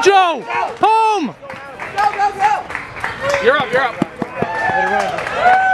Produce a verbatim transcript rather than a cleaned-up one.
Joe! Home! Go, go, go! You're up, you're up.